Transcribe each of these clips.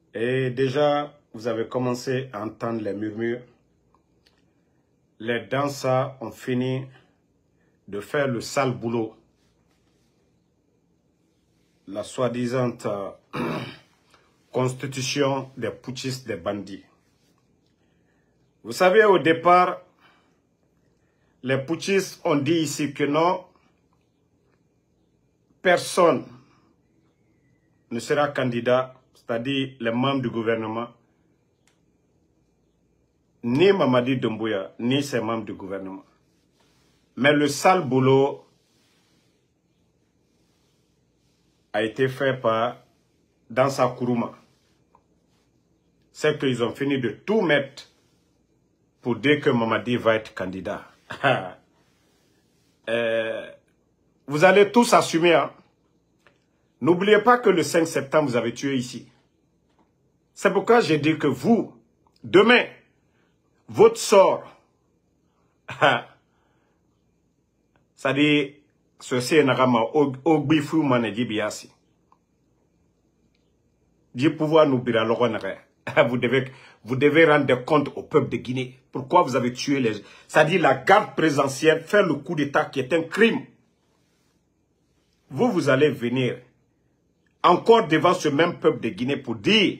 Et déjà, vous avez commencé à entendre les murmures. Les danseurs ont fini de faire le sale boulot. La soi-disant constitution des putschistes, des bandits. Vous savez, au départ, les putschistes ont dit ici que non, personne ne sera candidat, c'est-à-dire les membres du gouvernement, ni Mamadi Doumbouya, ni ses membres du gouvernement. Mais le sale boulot a été fait par Dansa Kourouma. C'est qu'ils ont fini de tout mettre pour dire que Mamadi va être candidat. Vous allez tous assumer. Hein? N'oubliez pas que le 5 septembre, vous avez tué ici. C'est pourquoi j'ai dit que vous, demain, votre sort, c'est-à-dire, ceci est Nagama, Ogbifu Manedi Biasi. Du pouvoir nous bira vous devez rendre compte au peuple de Guinée. Pourquoi vous avez tué les... C'est-à-dire la garde présidentielle, faire le coup d'État qui est un crime. Vous allez venir encore devant ce même peuple de Guinée pour dire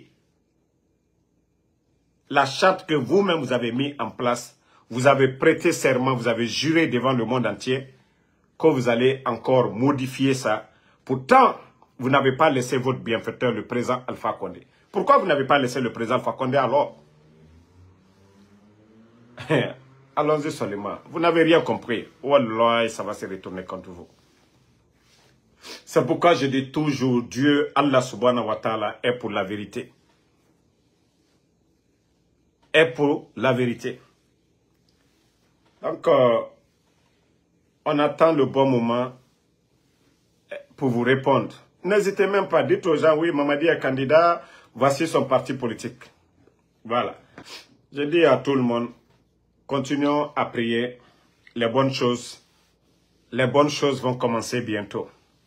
la charte que vous-même vous avez mis en place, vous avez prêté serment, vous avez juré devant le monde entier que vous allez encore modifier ça. Pourtant, vous n'avez pas laissé votre bienfaiteur, le président Alpha Condé. Pourquoi vous n'avez pas laissé le président Alpha Condé alors? Allons-y seulement. Vous n'avez rien compris. Wallah, ça va se retourner contre vous. C'est pourquoi je dis toujours, Dieu, Allah subhanahu wa ta'ala, est pour la vérité. Est pour la vérité. Donc, on attend le bon moment pour vous répondre. N'hésitez même pas, dites aux gens, oui, Mamadi est candidat, voici son parti politique. Voilà. Je dis à tout le monde, continuons à prier. Les bonnes choses vont commencer bientôt.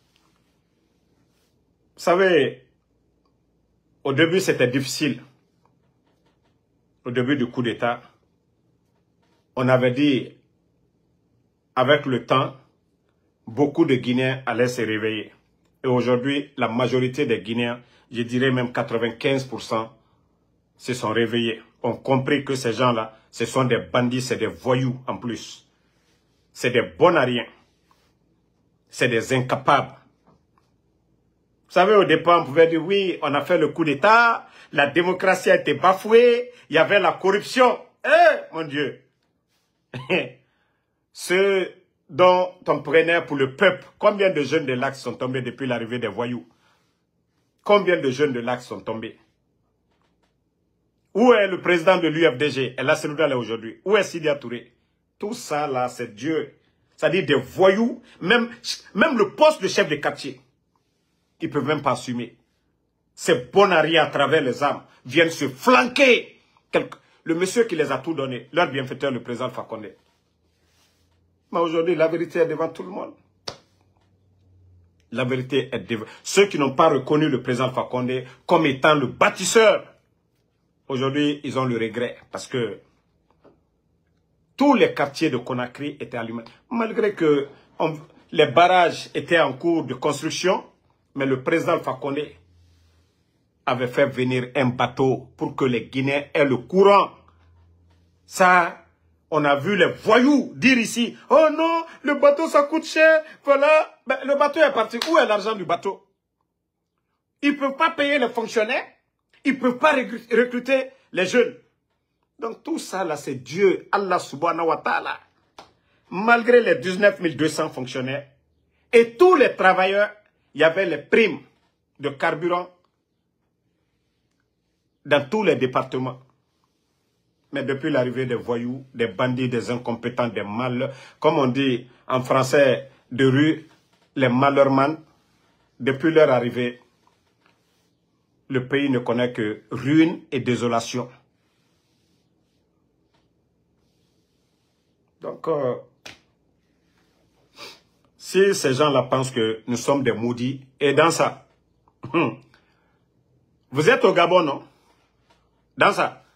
Vous savez, au début, c'était difficile. Au début du coup d'État, on avait dit, avec le temps, beaucoup de Guinéens allaient se réveiller. Et aujourd'hui, la majorité des Guinéens, je dirais même 95%, se sont réveillés. Ont compris que ces gens-là, ce sont des bandits, c'est des voyous en plus. C'est des bons à rien. C'est des incapables. Vous savez, au départ, on pouvait dire, oui, on a fait le coup d'État, la démocratie a été bafouée, il y avait la corruption. Eh, mon Dieu. Ceux dont on prenait pour le peuple, combien de jeunes de l'Axe sont tombés depuis l'arrivée des voyous? Combien de jeunes de l'Axe sont tombés? Où est le président de l'UFDG? Elle a celui-là là aujourd'hui. Où est Sidia Touré? Tout ça là, c'est Dieu. C'est-à-dire des voyous, même le poste de chef de quartier. Ils ne peuvent même pas assumer. Ces bonnaries à travers les armes viennent se flanquer. Le monsieur qui les a tout donné, leur bienfaiteur, le président Alpha Condé. Mais aujourd'hui, la vérité est devant tout le monde. La vérité est devant... Ceux qui n'ont pas reconnu le président Alpha Condé comme étant le bâtisseur, aujourd'hui, ils ont le regret. Parce que tous les quartiers de Conakry étaient alimentés. Malgré que les barrages étaient en cours de construction, mais le président Alpha Condé avait fait venir un bateau pour que les Guinéens aient le courant. Ça, on a vu les voyous dire ici, oh non, le bateau ça coûte cher, voilà. Ben, le bateau est parti. Où est l'argent du bateau? Ils ne peuvent pas payer les fonctionnaires, ils ne peuvent pas recruter les jeunes. Donc tout ça là, c'est Dieu, Allah subhanahu wa ta'ala. Malgré les 19 200 fonctionnaires et tous les travailleurs, il y avait les primes de carburant dans tous les départements. Mais depuis l'arrivée des voyous, des bandits, des incompétents, des malheurs, comme on dit en français de rue, les malheureux, depuis leur arrivée, le pays ne connaît que ruine et désolation. Donc, si ces gens-là pensent que nous sommes des maudits, et dans ça, vous êtes au Gabon, non? Dans ça,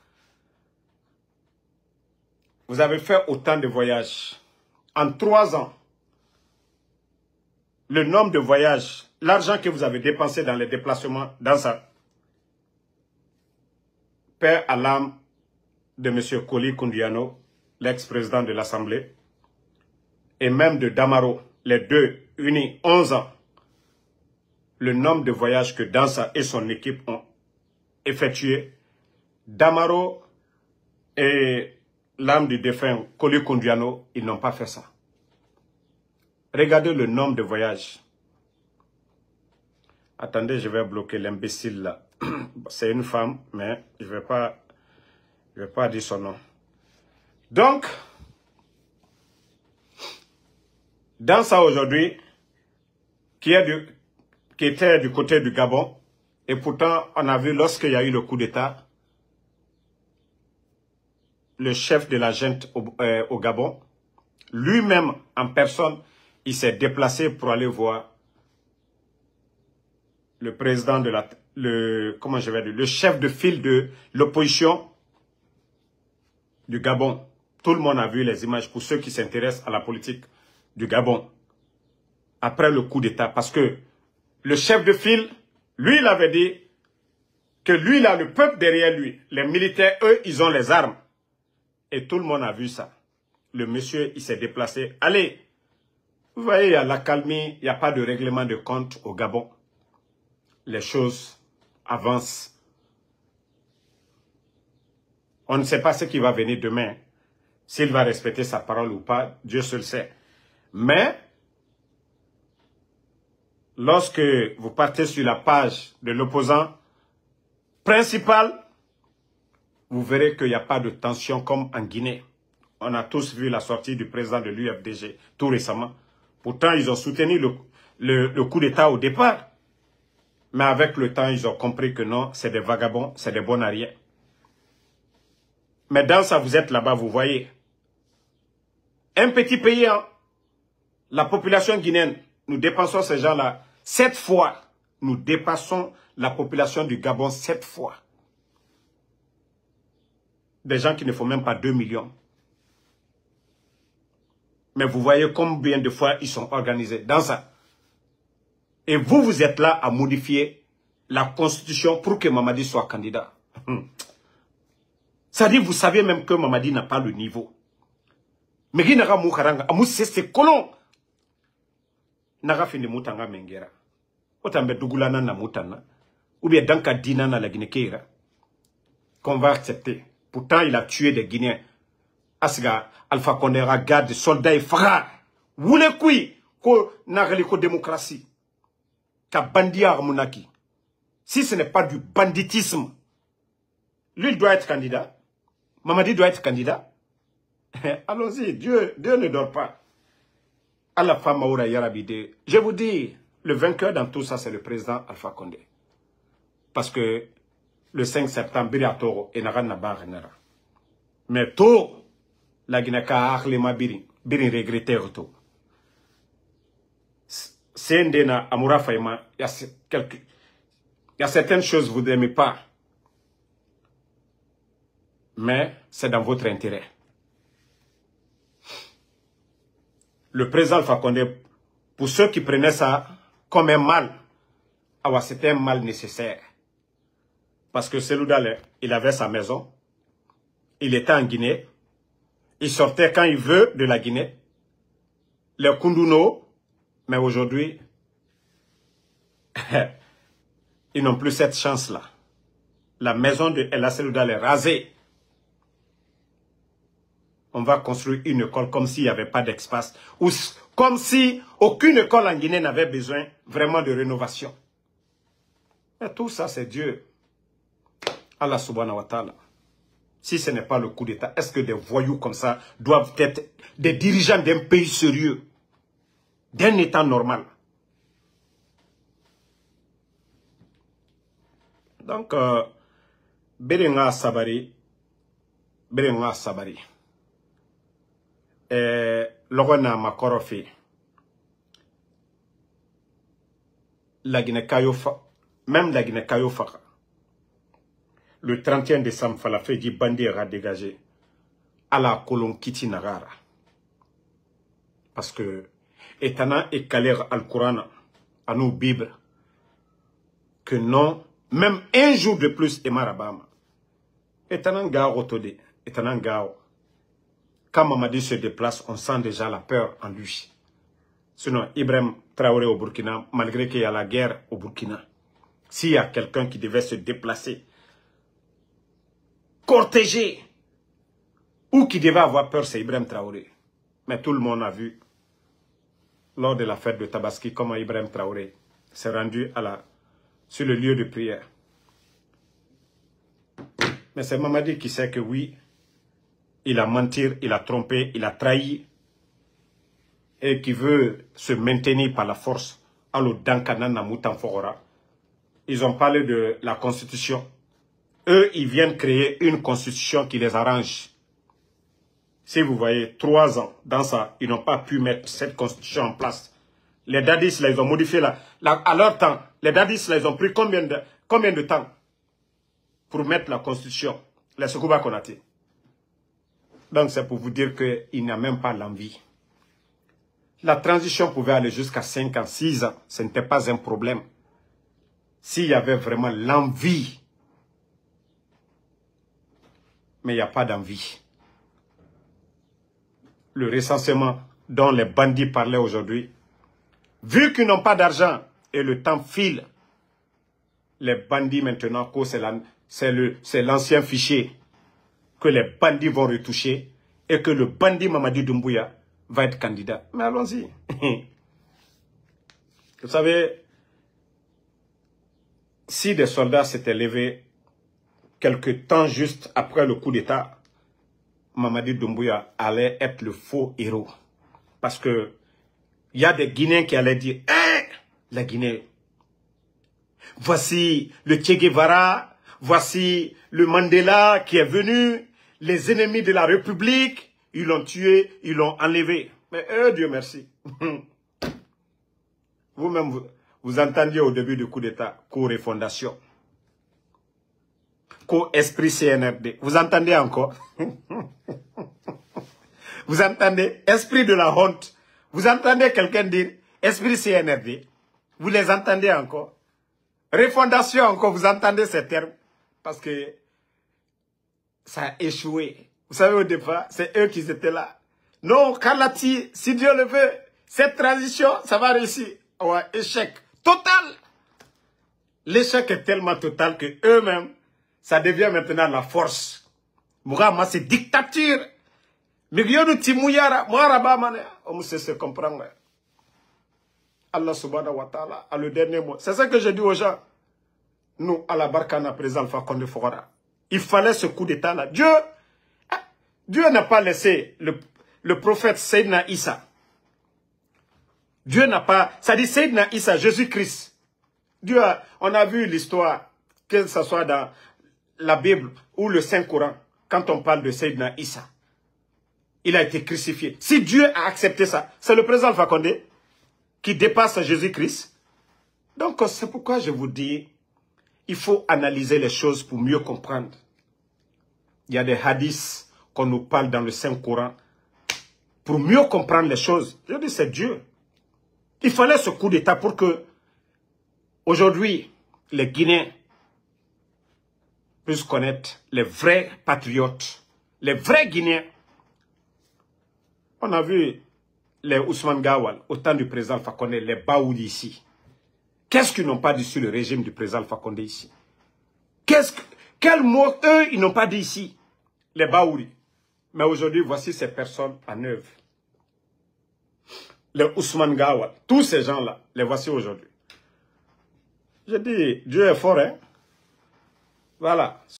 vous avez fait autant de voyages. En 3 ans, le nombre de voyages, l'argent que vous avez dépensé dans les déplacements, dans ça, paix à l'âme de M. Koli Koundiano, l'ex-président de l'Assemblée, et même de Damaro, les deux unis 11 ans, le nombre de voyages que Dansa et son équipe ont effectués, Damaro et l'âme du défunt Koli Koundiano, ils n'ont pas fait ça. Regardez le nombre de voyages. Attendez, je vais bloquer l'imbécile là. C'est une femme, mais je ne vais pas dire son nom. Donc, dans ça aujourd'hui, qui était du côté du Gabon, et pourtant on a vu lorsqu'il y a eu le coup d'État, le chef de la junte au Gabon, lui-même en personne, il s'est déplacé pour aller voir le président de le chef de file de l'opposition du Gabon. Tout le monde a vu les images pour ceux qui s'intéressent à la politique du Gabon. Après le coup d'État, parce que le chef de file, lui, il avait dit que lui, il a le peuple derrière lui. Les militaires, eux, ils ont les armes. Et tout le monde a vu ça. Le monsieur, il s'est déplacé. Allez, vous voyez, il y a l'accalmie, il n'y a pas de règlement de compte au Gabon. Les choses avancent. On ne sait pas ce qui va venir demain. S'il va respecter sa parole ou pas, Dieu seul sait. Mais, lorsque vous partez sur la page de l'opposant principal, vous verrez qu'il n'y a pas de tension comme en Guinée. On a tous vu la sortie du président de l'UFDG tout récemment. Pourtant, ils ont soutenu le coup d'État au départ. Mais avec le temps, ils ont compris que non, c'est des vagabonds, c'est des bons arrières. Mais dans ça, vous êtes là-bas, vous voyez. Un petit pays, hein, la population guinéenne, nous dépensons ces gens-là 7 fois. Nous dépassons la population du Gabon 7 fois. Des gens qui ne font même pas 2 millions. Mais vous voyez combien de fois ils sont organisés dans ça. Et vous, vous êtes là à modifier la constitution pour que Mamadi soit candidat. Ça dit, vous savez même que Mamadi n'a pas le niveau. Mais qui n'a pas moukaranga, amou c'est colon. N'a fini moutanga mengera. Otambe dugulana na moutana. Ou bien danka dina na la Guinée-Kéra. Qu'on va accepter. Pourtant, il a tué des Guinéens. Asga, Alpha Condé, garde, soldats et frères. Vous les couilles, ko n'aréliko démocratie. Ka bandia armunaki. Si ce n'est pas du banditisme, lui, il doit être candidat. Mamadi doit être candidat. Allons-y, Dieu ne dort pas. À la femme Maoura Yarabide, je vous dis, le vainqueur dans tout ça, c'est le président Alpha Condé. Parce que le 5 septembre, Biriatoro et Naran Nabar Nera. Mais tout, la Guinée-Ka Arlema Birin regretté tout. C'est Ndena Amoura Faima, il y a certaines choses que vous n'aimez pas. Mais c'est dans votre intérêt. Le président Alpha Condé, pour ceux qui prenaient ça comme un mal, c'était un mal nécessaire. Parce que Seloudale, il avait sa maison, il était en Guinée, il sortait quand il veut de la Guinée, les Kunduno, mais aujourd'hui, ils n'ont plus cette chance-là. La maison de Ella Seloudale est rasée. On va construire une école comme s'il n'y avait pas d'espace. Ou comme si aucune école en Guinée n'avait besoin vraiment de rénovation. Et tout ça, c'est Dieu. Allah subhanahu wa ta'ala. Si ce n'est pas le coup d'État, est-ce que des voyous comme ça doivent être des dirigeants d'un pays sérieux, d'un État normal? Donc, Berenga Sabari, Logona Makorofi, la Guinée Kayofa, même la Guinée Kayofa, le 31 décembre, Falafé dit bandit ira dégager. À la colon Kiti Nagara. Parce que, étana et Kaler al-Quran, à nos Bibles, que non, même un jour de plus, et Marabama. Étana Ngao Tode, étana Ngao. Quand Mamadi se déplace, on sent déjà la peur en lui. Sinon, Ibrahim Traoré au Burkina, malgré qu'il y a la guerre au Burkina, s'il y a quelqu'un qui devait se déplacer, cortéger, ou qui devait avoir peur, c'est Ibrahim Traoré. Mais tout le monde a vu, lors de la fête de Tabaski, comment Ibrahim Traoré s'est rendu sur le lieu de prière. Mais c'est Mamadi qui sait que oui, il a menti, il a trompé, il a trahi, et qui veut se maintenir par la force. Alors, Dankanana Moutanfora, ils ont parlé de la constitution. Eux, ils viennent créer une constitution qui les arrange. Si vous voyez, 3 ans dans ça, ils n'ont pas pu mettre cette constitution en place. Les dadis, là, ils ont modifié à leur temps. Les dadis, là, ils ont pris combien de temps pour mettre la constitution? Les Soukouba Konaté. Donc, c'est pour vous dire qu'il n'y a même pas l'envie. La transition pouvait aller jusqu'à 5 ans, 6 ans. Ce n'était pas un problème. S'il y avait vraiment l'envie. Mais il n'y a pas d'envie. Le recensement dont les bandits parlaient aujourd'hui, vu qu'ils n'ont pas d'argent et le temps file, les bandits maintenant, c'est l'ancien fichier que les bandits vont retoucher et que le bandit Mamadi Doumbouya va être candidat. Mais allons-y. Vous savez, si des soldats s'étaient levés quelque temps juste après le coup d'État, Mamadi Doumbouya allait être le faux héros. Parce que il y a des Guinéens qui allaient dire, hein, la Guinée, voici le Che Guevara, voici le Mandela qui est venu, les ennemis de la République, ils l'ont tué, ils l'ont enlevé. Mais Dieu merci. Vous-même, vous entendiez au début du coup d'État, co-refondation, co-esprit CNRD. Vous entendez encore? Vous entendez? Esprit de la honte. Vous entendez quelqu'un dire esprit CNRD? Vous les entendez encore? Refondation encore, vous entendez ces termes? Parce que ça a échoué. Vous savez, au départ, c'est eux qui étaient là. Non, Kalati, si Dieu le veut, cette transition, ça va réussir. Ouais, échec total. L'échec est tellement total que eux-mêmes, ça devient maintenant la force. Mourama, c'est dictature. Milieu Timouyara, Mouraba, mané. On se comprend. Allah subhanahu wa ta'ala a le dernier mot. C'est ça que je dis aux gens. Nous, à la Barkana, président Alpha Condé Fora, il fallait ce coup d'état là. Dieu n'a pas laissé le prophète Sayyidina Issa. Dieu n'a pas... Ça dit Sayyidina Issa, Jésus-Christ. On a vu l'histoire, que ce soit dans la Bible ou le Saint-Coran, quand on parle de Sayyidina Issa. Il a été crucifié. Si Dieu a accepté ça, c'est le président Alpha Condé qui dépasse Jésus-Christ. Donc, c'est pourquoi je vous dis, il faut analyser les choses pour mieux comprendre. Il y a des hadiths qu'on nous parle dans le Saint-Coran pour mieux comprendre les choses. Je dis, c'est Dieu. Il fallait ce coup d'État pour que, aujourd'hui, les Guinéens puissent connaître les vrais patriotes, les vrais Guinéens. On a vu les Ousmane Gawal, au temps du président Alpha Condé, les Baoudi ici. Qu'est-ce qu'ils n'ont pas dit sur le régime du président Alpha Condé ici? Quel mot, eux, ils n'ont pas dit ici? Les Baoudi. Mais aujourd'hui, voici ces personnes en œuvre. Les Ousmane Gawal, tous ces gens-là, les voici aujourd'hui. Je dis, Dieu est fort, hein? Voilà.